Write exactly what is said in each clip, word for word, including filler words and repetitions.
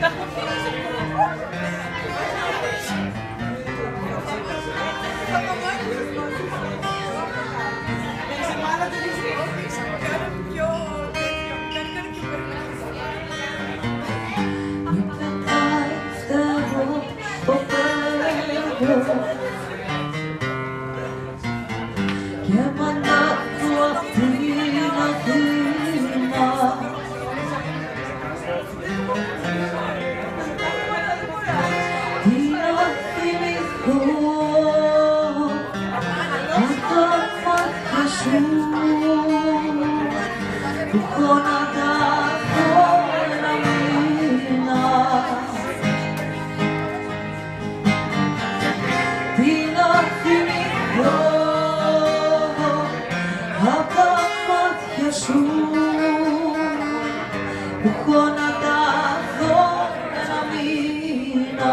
Και μάνα του απ' την Αθήνα τι να θυμηθώ απ' τα μάτια σου που έχω να τα δω ένα μήνα. Τι να θυμηθώ απ' τα μάτια σου που έχω να τα δω ένα μήνα.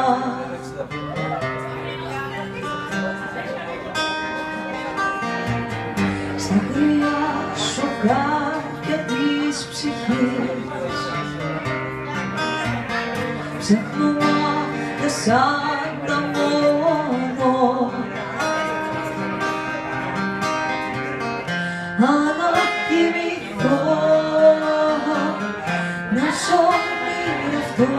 Στα γριά σοκάκια της ψυχής ψάχνω μάτια σαν τα μόνο ανακοιμηθώ να σ' ονειρευτώ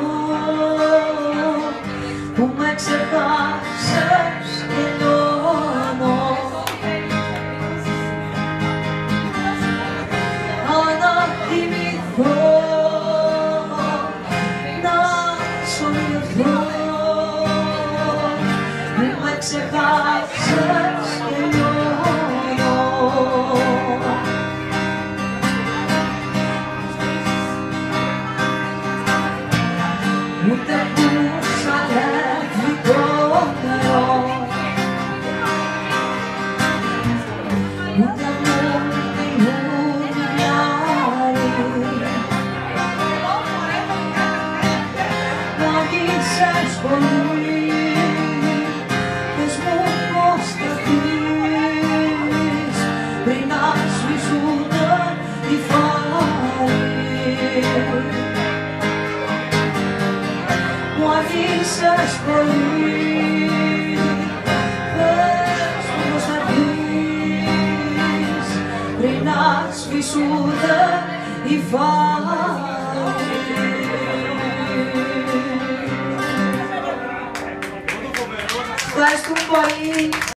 που με ξεχάσες και λιώνω. Ανακοιμηθώ να σ' ονειρευτώ που με ξεχάσες και λιώνω. Ούτε που σ' αλεύει το νερό, ούτε μου μιλούν οι άλλοι. Μ' αγγίσες πολύ, πες μου πώς θα δεις πριν να σβήσουνε οι φάροι. Μου αγγίσες πολύ, πες μου πώς θα δεις πριν να σβήσουνε οι φάροι. Ευχαριστούμε πολύ.